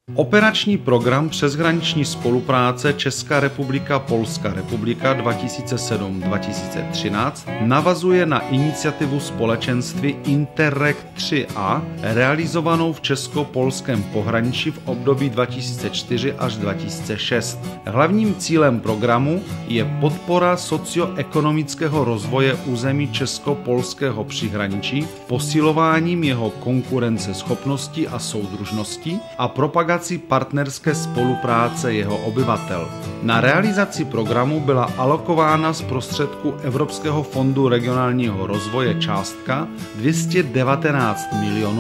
Operační program přeshraniční spolupráce Česká republika - Polská republika 2007-2013 navazuje na iniciativu společenství Interreg 3A realizovanou v česko-polském pohraničí v období 2004 až 2006. Hlavním cílem programu je podpora socioekonomického rozvoje území česko-polského příhraničí, posilováním jeho konkurenceschopnosti a soudružnosti a propagací partnerské spolupráce jeho obyvatel. Na realizaci programu byla alokována z prostředků Evropského fondu regionálního rozvoje částka 219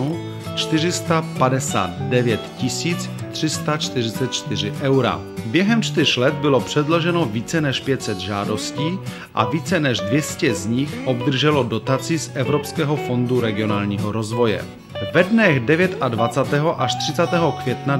459 344 eura. Během 4 let bylo předloženo více než 500 žádostí a více než 200 z nich obdrželo dotaci z Evropského fondu regionálního rozvoje. Ve dnech 29. až 30. května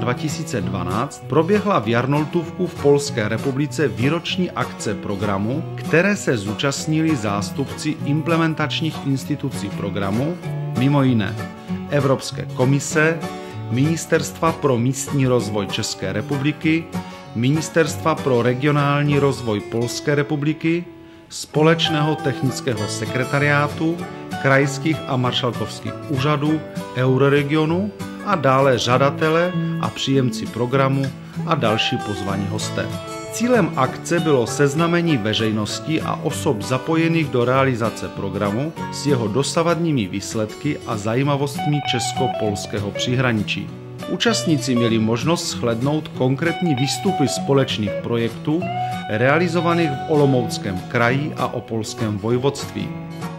2012 proběhla v Jarnoltůvku v Polské republice výroční akce programu, které se zúčastnili zástupci implementačních institucí programu, mimo jiné Evropské komise, Ministerstva pro místní rozvoj České republiky, Ministerstva pro regionální rozvoj Polské republiky, Společného technického sekretariátu, krajských a maršalkovských úřadů Euroregionu a dále žadatele a příjemci programu a další pozvaní hosté. Cílem akce bylo seznamení veřejnosti a osob zapojených do realizace programu s jeho dosavadními výsledky a zajímavostmi česko-polského příhraničí. Účastníci měli možnost shlédnout konkrétní výstupy společných projektů realizovaných v Olomouckém kraji a Opolském vojvodství.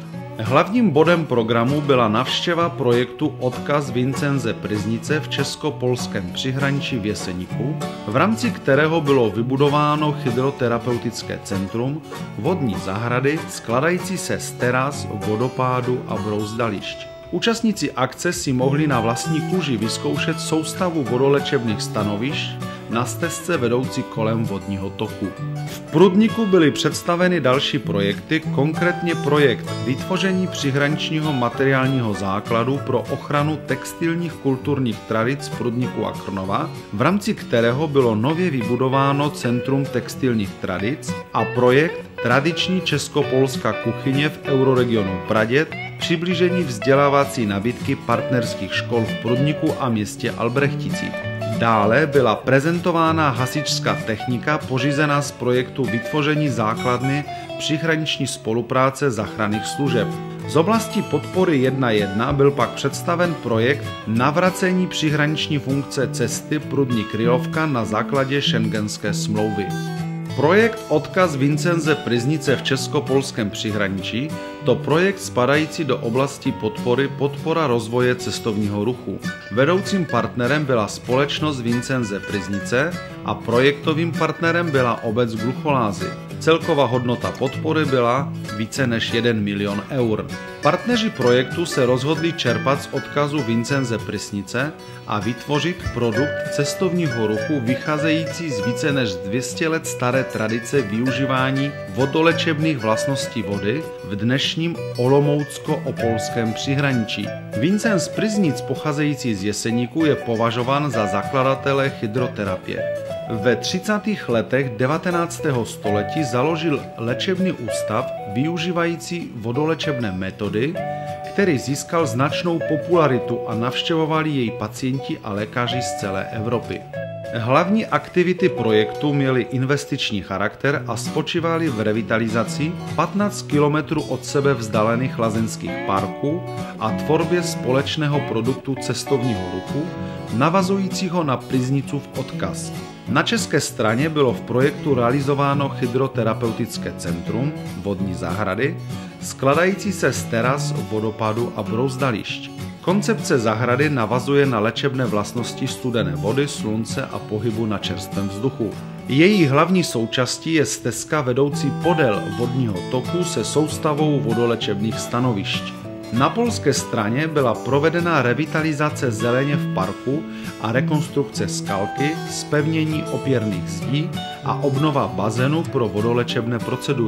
Hlavním bodem programu byla návštěva projektu Odkaz Vincenze Pryznice v česko-polském příhraničí v Jeseníku, v rámci kterého bylo vybudováno hydroterapeutické centrum, vodní zahrady skladající se z teras, vodopádu a brouzdališť. Účastníci akce si mohli na vlastní kůži vyzkoušet soustavu vodolečebných stanovišť na stezce vedoucí kolem vodního toku. V Prudniku byly představeny další projekty, konkrétně projekt vytvoření příhraničního materiálního základu pro ochranu textilních kulturních tradic Prudniku a Krnova, v rámci kterého bylo nově vybudováno Centrum textilních tradic, a projekt Tradiční českopolská kuchyně v Euroregionu Praděd, přiblížení vzdělávací nabídky partnerských škol v Prudniku a městě Albrechticích. Dále byla prezentována hasičská technika pořízená z projektu vytvoření základny příhraniční spolupráce záchranných služeb. Z oblasti podpory 1.1 byl pak představen projekt navracení příhraniční funkce cesty Prudnik-Krylovka na základě Schengenské smlouvy. Projekt Odkaz Vincenze Pryznice v česko-polském příhraničí to projekt spadající do oblasti podpora rozvoje cestovního ruchu. Vedoucím partnerem byla společnost Vincenze Pryznice a projektovým partnerem byla obec Glucholázy. Celková hodnota podpory byla více než 1 milion eur. Partneři projektu se rozhodli čerpat z odkazu Vincenze Pryznice a vytvořit produkt cestovního ruchu vycházející z více než 200 let staré tradice využívání vodolečebných vlastností vody v dnešním olomoucko-opolském příhraničí. Vincenz Pryznic pocházející z Jeseníku je považován za zakladatele hydroterapie. Ve 30. letech 19. století založil léčebný ústav využívající vodolečebné metody, který získal značnou popularitu a navštěvovali jej pacienti a lékaři z celé Evropy. Hlavní aktivity projektu měly investiční charakter a spočívaly v revitalizaci 15 km od sebe vzdálených lázeňských parků a tvorbě společného produktu cestovního ruchu, navazujícího na Pryznicův odkaz. Na české straně bylo v projektu realizováno hydroterapeutické centrum, vodní zahrady, skladající se z teras, vodopádu a brouzdališť. Koncepce zahrady navazuje na léčebné vlastnosti studené vody, slunce a pohybu na čerstvém vzduchu. Její hlavní součástí je stezka vedoucí podél vodního toku se soustavou vodolečebných stanovišť. Na polské straně byla provedena revitalizace zeleně v parku a rekonstrukce skalky, zpevnění opěrných zdí a obnova bazénu pro vodolečebné procedury.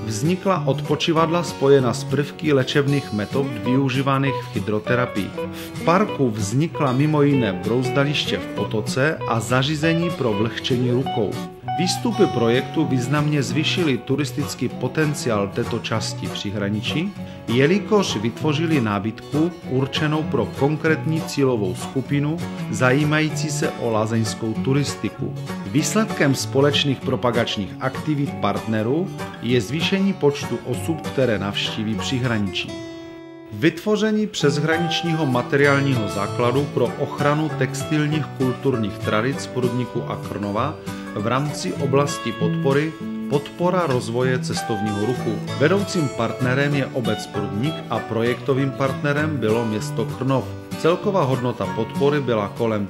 vznikla odpočívadla spojená s prvky léčebných metod využívaných v hydroterapii. V parku vznikla mimo jiné brouzdaliště v potoce a zařízení pro vlhčení rukou. Výstupy projektu významně zvýšily turistický potenciál této části příhraničí, jelikož vytvořili nábytku určenou pro konkrétní cílovou skupinu zajímající se o lázeňskou turistiku. Výsledkem společných propagačních aktivit partnerů je zvýšení počtu osob, které navštíví příhraničí. Vytvoření přeshraničního materiálního základu pro ochranu textilních kulturních tradic Prudníku a Krnova v rámci oblasti podpory podpora rozvoje cestovního ruchu. Vedoucím partnerem je obec Prudník a projektovým partnerem bylo město Krnov. Celková hodnota podpory byla kolem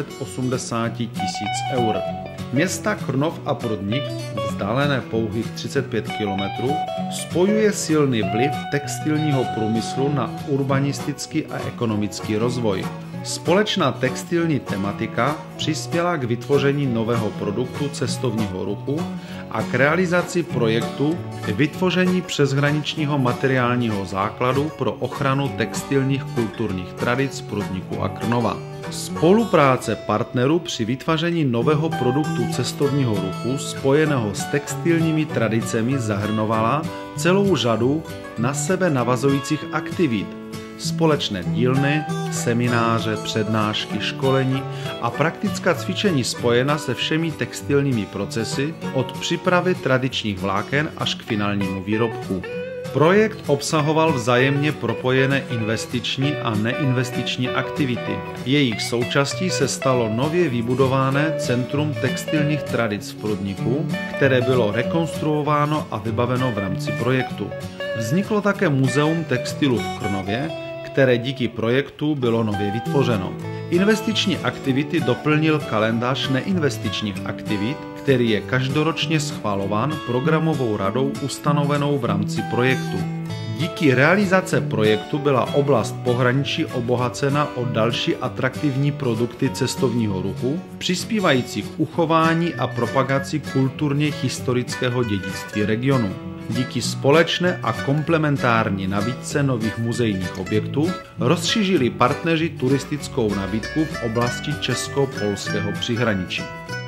580 000 eur. Města Krnov a Prudník, vzdálené pouhých 35 km, spojuje silný vliv textilního průmyslu na urbanistický a ekonomický rozvoj. Společná textilní tematika přispěla k vytvoření nového produktu cestovního ruchu a k realizaci projektu vytvoření přeshraničního materiálního základu pro ochranu textilních kulturních tradic Prudníku a Krnova. Spolupráce partnerů při vytváření nového produktu cestovního ruchu spojeného s textilními tradicemi zahrnovala celou řadu na sebe navazujících aktivit, společné dílny, semináře, přednášky, školení a praktická cvičení spojená se všemi textilními procesy od přípravy tradičních vláken až k finálnímu výrobku. Projekt obsahoval vzájemně propojené investiční a neinvestiční aktivity. Jejich součástí se stalo nově vybudované Centrum textilních tradic v Prudníku, které bylo rekonstruováno a vybaveno v rámci projektu. Vzniklo také Muzeum textilu v Krnově, které díky projektu bylo nově vytvořeno. Investiční aktivity doplnil kalendář neinvestičních aktivit, který je každoročně schvalován programovou radou ustanovenou v rámci projektu. Díky realizace projektu byla oblast pohraničí obohacena o další atraktivní produkty cestovního ruchu, přispívající k uchování a propagaci kulturně historického dědictví regionu. Díky společné a komplementární nabídce nových muzejních objektů rozšířili partneři turistickou nabídku v oblasti česko-polského příhraničí.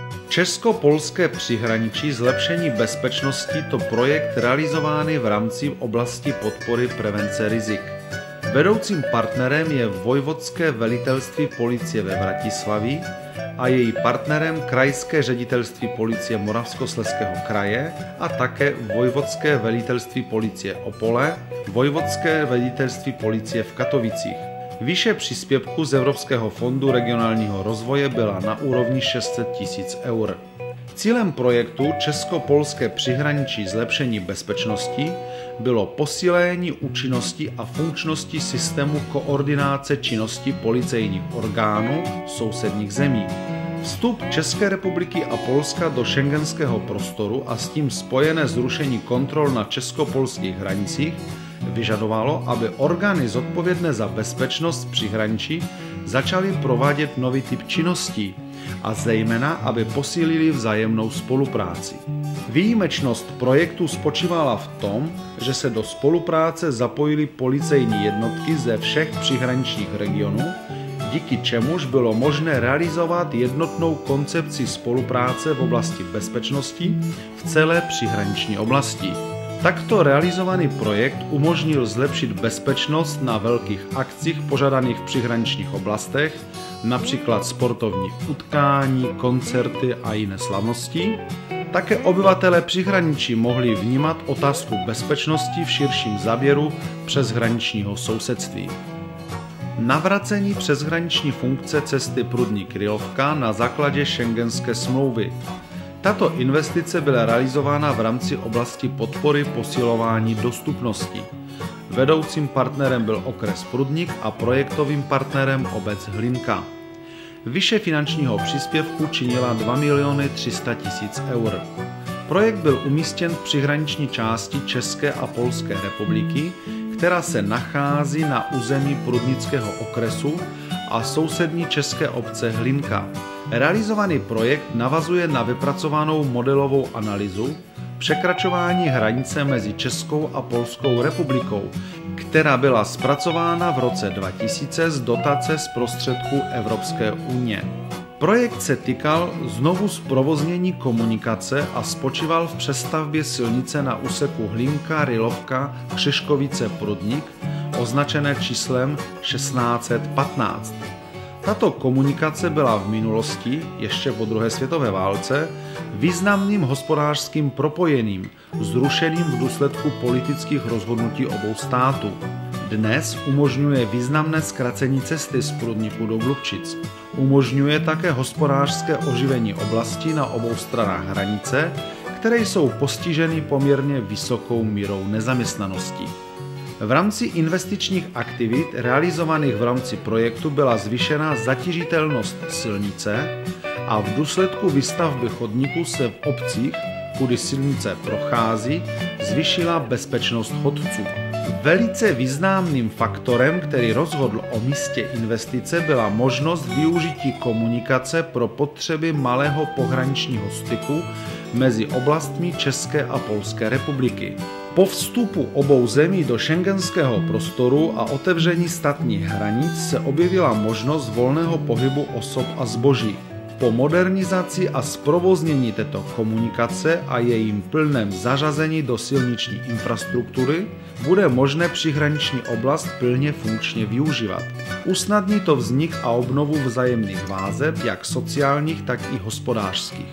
Česko-polské příhraničí zlepšení bezpečnosti to projekt realizovaný v rámci oblasti podpory prevence rizik. Vedoucím partnerem je Vojvodské velitelství policie ve Vratislavi a její partnerem Krajské ředitelství policie Moravskoslezského kraje a také Vojvodské velitelství policie Opole, Vojvodské velitelství policie v Katovicích. Výše příspěvku z Evropského fondu regionálního rozvoje byla na úrovni 600 000 eur. Cílem projektu Česko-polské příhraničí zlepšení bezpečnosti bylo posílení účinnosti a funkčnosti systému koordinace činnosti policejních orgánů sousedních zemí. Vstup České republiky a Polska do schengenského prostoru a s tím spojené zrušení kontrol na česko-polských hranicích vyžadovalo, aby orgány zodpovědné za bezpečnost v příhraničí začaly provádět nový typ činností a zejména, aby posílili vzájemnou spolupráci. Výjimečnost projektu spočívala v tom, že se do spolupráce zapojily policejní jednotky ze všech příhraničních regionů, díky čemuž bylo možné realizovat jednotnou koncepci spolupráce v oblasti bezpečnosti v celé příhraniční oblasti. Takto realizovaný projekt umožnil zlepšit bezpečnost na velkých akcích pořádaných v příhraničních oblastech, například sportovní utkání, koncerty a jiné slavnosti. Také obyvatelé příhraničí mohli vnímat otázku bezpečnosti v širším záběru přeshraničního sousedství. Navracení přeshraniční funkce cesty Prudník-Krylovka na základě Schengenské smlouvy. Tato investice byla realizována v rámci oblasti podpory posilování dostupnosti. Vedoucím partnerem byl okres Prudník a projektovým partnerem obec Hlinka. Výše finančního příspěvku činila 2 300 000 eur. Projekt byl umístěn v příhraniční části České a Polské republiky, která se nachází na území Prudnického okresu a sousední české obce Hlinka. Realizovaný projekt navazuje na vypracovanou modelovou analýzu překračování hranice mezi Českou a Polskou republikou, která byla zpracována v roce 2000 z dotace z prostředků Evropské unie. Projekt se týkal znovu zprovoznění komunikace a spočíval v přestavbě silnice na úseku Hlinka-Rylovka-Křeškovice-Prudnik, označené číslem 1615. Tato komunikace byla v minulosti, ještě po druhé světové válce, významným hospodářským propojením, zrušeným v důsledku politických rozhodnutí obou států. Dnes umožňuje významné zkracení cesty z Prudniku do Glubčic. Umožňuje také hospodářské oživení oblasti na obou stranách hranice, které jsou postiženy poměrně vysokou mírou nezaměstnanosti. V rámci investičních aktivit realizovaných v rámci projektu byla zvýšena zatížitelnost silnice a v důsledku výstavby chodníků se v obcích, kudy silnice prochází, zvýšila bezpečnost chodců. Velice významným faktorem, který rozhodl o místě investice, byla možnost využití komunikace pro potřeby malého pohraničního styku mezi oblastmi České a Polské republiky. Po vstupu obou zemí do schengenského prostoru a otevření státních hranic se objevila možnost volného pohybu osob a zboží. Po modernizaci a zprovoznění této komunikace a jejím plném zařazení do silniční infrastruktury bude možné přihraniční oblast plně funkčně využívat. Usnadní to vznik a obnovu vzájemných vazeb, jak sociálních, tak i hospodářských.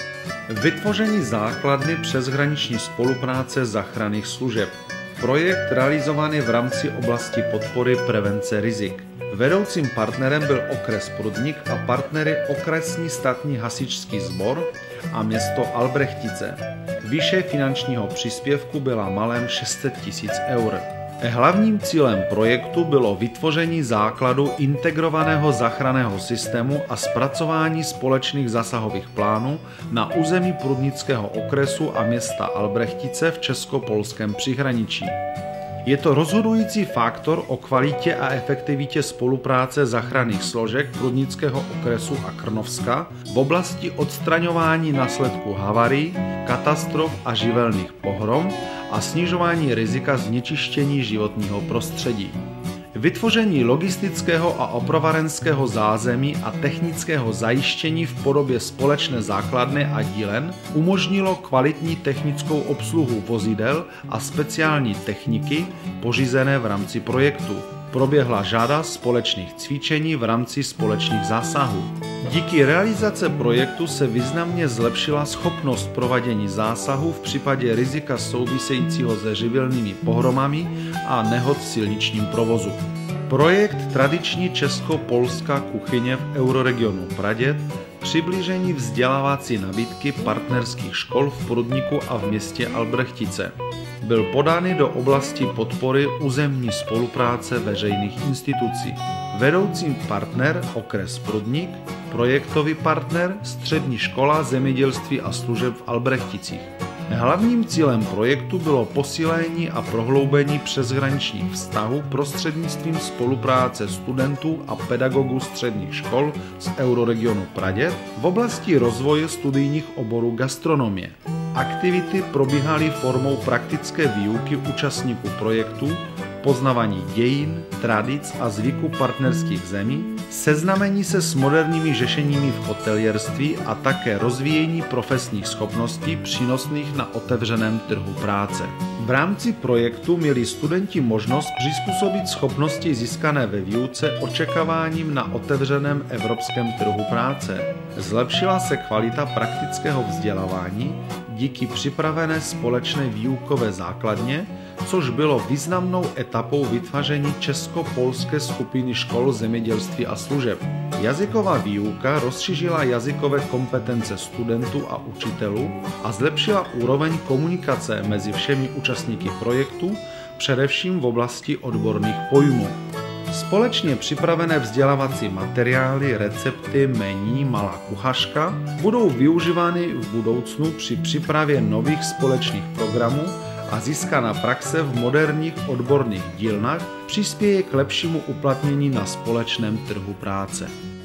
Vytvoření základny přeshraniční spolupráce záchranných služeb. Projekt realizovaný v rámci oblasti podpory prevence rizik. Vedoucím partnerem byl okres Prudnik a partnery okresní státní hasičský sbor a město Albrechtice. Výše finančního příspěvku byla malém 600 000 eur. Hlavním cílem projektu bylo vytvoření základu integrovaného záchranného systému a zpracování společných zásahových plánů na území prudnického okresu a města Albrechtice v česko-polském příhraničí. Je to rozhodující faktor o kvalitě a efektivitě spolupráce záchranných složek prudnického okresu a Krnovska v oblasti odstraňování následků havárií, katastrof a živelných pohrom a snižování rizika znečištění životního prostředí. Vytvoření logistického a opravárenského zázemí a technického zajištění v podobě společné základny a dílen umožnilo kvalitní technickou obsluhu vozidel a speciální techniky pořízené v rámci projektu. Proběhla řada společných cvičení v rámci společných zásahů. Díky realizaci projektu se významně zlepšila schopnost provádění zásahů v případě rizika souvisejícího se živelnými pohromami a nehod v silničním provozu. Projekt Tradiční česko-polská kuchyně v euroregionu Praděd, přiblížení vzdělávací nabídky partnerských škol v Prudniku a v městě Albrechtice. Byl podány do oblasti podpory územní spolupráce veřejných institucí. Vedoucí partner okres Prudnik, projektový partner Střední škola zemědělství a služeb v Albrechticích. Hlavním cílem projektu bylo posílení a prohloubení přeshraničních vztahů prostřednictvím spolupráce studentů a pedagogů středních škol z euroregionu Praděd v oblasti rozvoje studijních oborů gastronomie. Aktivity probíhaly formou praktické výuky účastníků projektu, poznávání dějin, tradic a zvyků partnerských zemí, seznámení se s moderními řešeními v hotelierství a také rozvíjení profesních schopností přínosných na otevřeném trhu práce. V rámci projektu měli studenti možnost přizpůsobit schopnosti získané ve výuce očekáváním na otevřeném evropském trhu práce. Zlepšila se kvalita praktického vzdělávání díky připravené společné výukové základně, což bylo významnou etapou vytváření česko-polské skupiny škol zemědělství a služeb. Jazyková výuka rozšířila jazykové kompetence studentů a učitelů a zlepšila úroveň komunikace mezi všemi účastníky projektu, především v oblasti odborných pojmů. Společně připravené vzdělávací materiály, recepty, mení, malá kuchařka budou využívány v budoucnu při přípravě nových společných programů a získaná praxe v moderních odborných dílnách přispěje k lepšímu uplatnění na společném trhu práce. V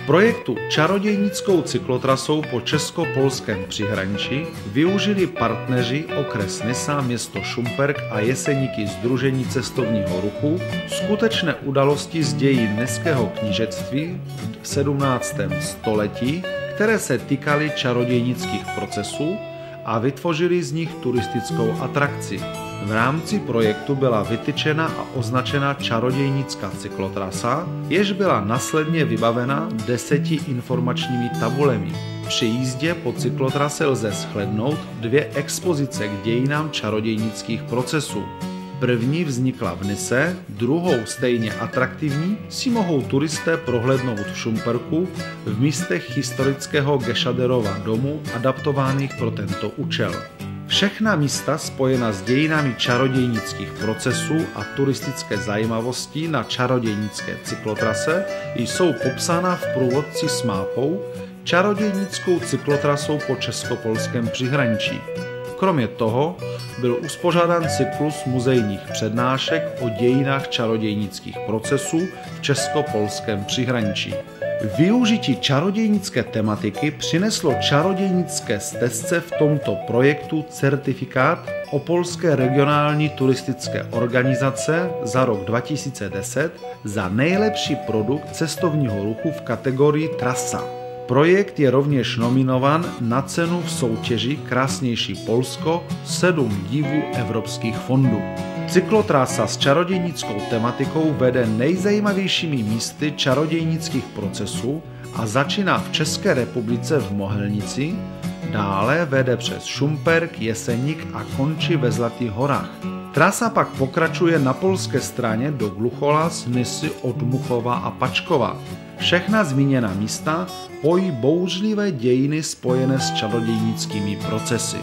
projektu Čarodějnickou cyklotrasou po česko-polském přihraničí využili partneři okres Nysa, město Šumperk a Jeseníky Sdružení cestovního ruchu skutečné události z dějin městského knížectví v 17. století, které se týkaly čarodějnických procesů a vytvořili z nich turistickou atrakci. V rámci projektu byla vytyčena a označena čarodějnická cyklotrasa, jež byla následně vybavena 10 informačními tabulemi. Při jízdě po cyklotrase lze shlédnout 2 expozice k dějinám čarodějnických procesů. První vznikla v Nyse, druhou stejně atraktivní si mohou turisté prohlédnout v Šumperku v místech historického Geschaderova domu adaptovaných pro tento účel. Všechna místa spojená s dějinami čarodějnických procesů a turistické zajímavosti na čarodějnické cyklotrase jsou popsána v průvodci s mápou Čarodějnickou cyklotrasou po česko-polském přihraničí. Kromě toho byl uspořádán cyklus muzejních přednášek o dějinách čarodějnických procesů v česko-polském přihraničí. Využití čarodějnické tematiky přineslo čarodějnické stezce v tomto projektu certifikát Opolské regionální turistické organizace za rok 2010 za nejlepší produkt cestovního ruchu v kategorii trasa. Projekt je rovněž nominován na cenu v soutěži Krásnější Polsko 7 divů evropských fondů. Cyklotrasa s čarodějnickou tematikou vede nejzajímavějšími místy čarodějnických procesů a začíná v České republice v Mohelnici, dále vede přes Šumperk, Jeseník a končí ve Zlatých horách. Trasa pak pokračuje na polské straně do Glucholas, Nysy, Odmuchova a Pačkova. Všechna zmíněná místa pojí bouřlivé dějiny spojené s čarodějnickými procesy.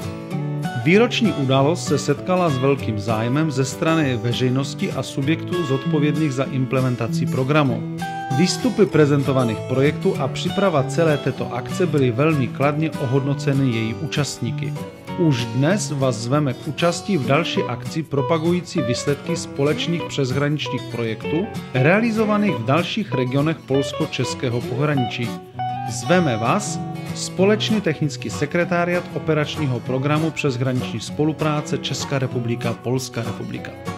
Výroční událost se setkala s velkým zájmem ze strany veřejnosti a subjektů zodpovědných za implementaci programu. Výstupy prezentovaných projektů a příprava celé této akce byly velmi kladně ohodnoceny její účastníky. Už dnes vás zveme k účasti v další akci propagující výsledky společných přeshraničních projektů realizovaných v dalších regionech polsko-českého pohraničí. Zveme vás Společný technický sekretariat operačního programu přeshraniční spolupráce Česká republika, Polská republika.